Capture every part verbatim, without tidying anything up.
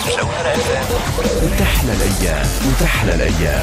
جوهرة اف ام. وتحلى الايام وتحلى الايام.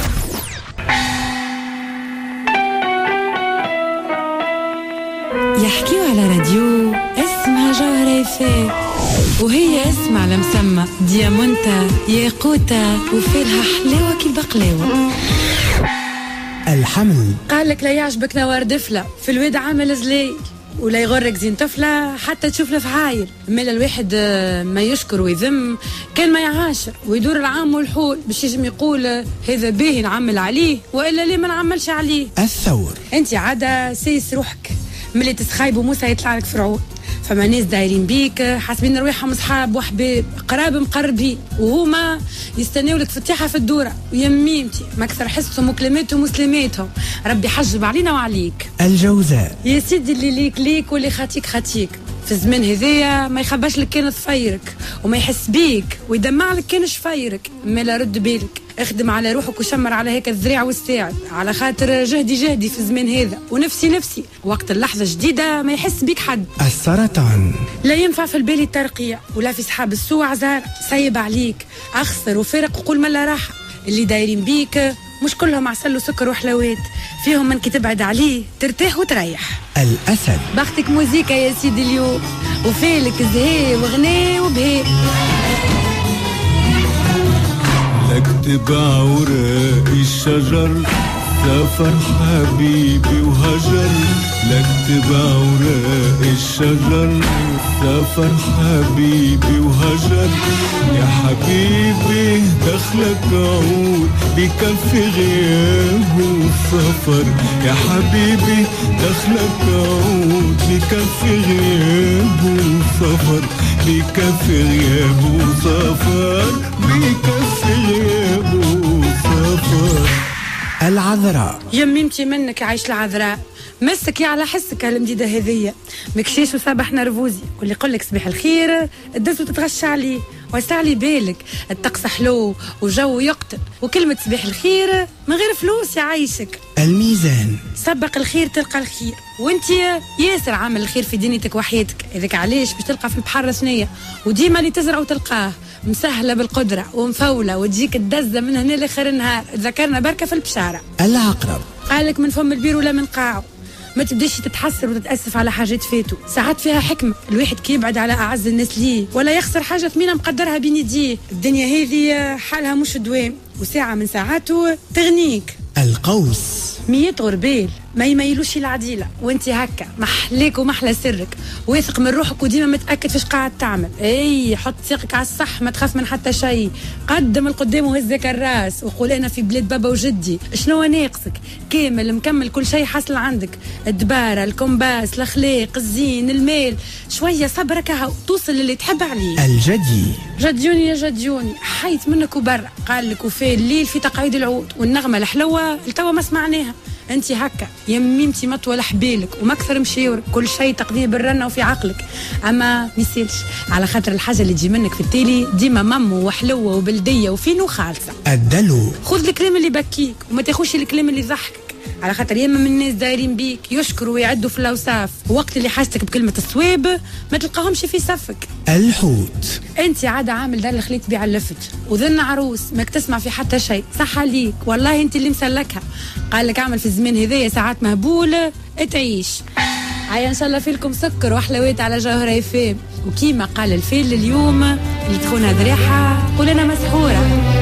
يحكيوا على راديو اسمها جوهرة اف ام، وهي اسم على مسمى ديامونتا ياقوتا وفيلها حلاوة كي بقلاوة. الحمل قال لك لا يعجبك نوار دفلة في الواد عامل زليل، ولا يغرك زين طفلة حتى تشوف الفحايل. مالا الواحد ما يشكر ويذم كان ما يعاشر ويدور العام والحول باش يجم يقول هذا باهي نعمل عليه والا ليه ما نعملش عليه. الثور انت عادة سيس روحك ملي تسخايب وموسى يطلع لك فرعون. فما ناس دايرين بيك حاسبين رواحهم اصحاب وحباب قراب مقربين، وهما يستناو لك فتيحه في الدوره ويميمتي ما اكثر حسهم وكلماتهم وسلاماتهم. ربي حجب علينا وعليك. الجوزاء يا سيدي اللي ليك ليك واللي خاتيك خاتيك. في الزمن هذايا ما يخباش لك كان ضفيرك وما يحس بيك ويدمع لك كان شفيرك. مالا رد بالك اخدم على روحك وشمر على هيك الذراع والساعد، على خاطر جهدي جهدي في الزمان هذا ونفسي نفسي. وقت اللحظة جديدة ما يحس بيك حد. السرطان لا ينفع في البالي الترقية ولا في صحاب السوء عزار. سايب عليك أخسر وفرق وقول ملا راحة. اللي دايرين بيك مش كلهم عسل وسكر وحلوات، فيهم من كي تبعد عليه ترتاح وتريح. الأسد بختك موزيكا يا سيدي اليوم وفيلك زهي وغني وبهي. لك تبع وراء الشجر سافر حبيبي وهجر. لك تبع وراء الشجر سافر حبيبي وهجر. يا حبيبي دخلك عود بكفي غياب وسفر. يا حبيبي دخلك عود بكفي غياب وسفر. بكفي غياب وسفر. بكفي غياب وسفر. العذراء يميمتي منك عايش العذراء. مسك يا على حسك هالمديدة هذية مكشيش وصباح نرفوزي، واللي يقول لك صباح الخير الدز وتتغشى عليه. وسع لي بالك الطقس حلو وجو يقتل، وكلمة صباح الخير من غير فلوس يعيشك. الميزان سبق الخير تلقى الخير، وانت ياسر عامل الخير في دينتك وحياتك. اذاك علاش باش تلقى في البحر ثنية وديما اللي تزرع وتلقاه مسهلة بالقدرة ومفولة وتجيك الدزة من هنا لاخر النهار. ذكرنا بركة في البشارة. العقرب قالك من فم البير ولا من قاعه. ما تبداش تتحسر وتتأسف على حاجات فاتوا، ساعات فيها حكمة. الواحد كي يبعد على أعز الناس ليه ولا يخسر حاجة ثمينة مقدرها بين يديه. الدنيا هذه حالها مش دوام، وساعة من ساعاته تغنيك. القوس مية غربال ما يميلوش العديلة، وانت هكا محليك ومحلى سرك واثق من روحك وديما متأكد فيش قاعد تعمل. اي حط ثقك على الصح، ما تخاف من حتى شيء. قدم القدام وهزك الراس وقول انا في بلاد بابا وجدي. شنو ناقصك؟ كامل مكمل كل شيء حصل عندك. الدبارة الكومباس الاخلاق الزين المال. شوية صبرك هاو توصل للي تحب عليه. الجدي جديوني يا جديوني حيت منك وبرا. قال لك وفي الليل في تقعيد العود والنغمة الحلوة التوا ما سمعناها. انت هكا يميمتي مطول حبيلك وما اكثر مشاورك. كل شيء تقديه بالرنه وفي عقلك، اما ميسيلش على خاطر الحاجه اللي تجي منك في التالي ديما ممو وحلوه وبلديه وفين وخالصه. الدلو خذ الكلام اللي بكيك وما تاخوش الكلام اللي يضحكك، على خاطر ياما من الناس دايرين بيك يشكروا ويعدوا في الاوصاف، ووقت اللي حاجتك بكلمه الصواب ما تلقاهمش في صفك. الحوت انت عاده عامل دار الخليط بيع اللفت وذن عروس ماك تسمع في حتى شيء. صح عليك والله انت اللي مسلكها. قال لك اعمل في الزمان هذايا ساعات مهبوله تعيش. عيا ان شاء الله فيلكم سكر وحلوات على جوهرة اف ام. وكيما قال الفيل اليوم اللي تخونها ذريحه قول انا مسحوره.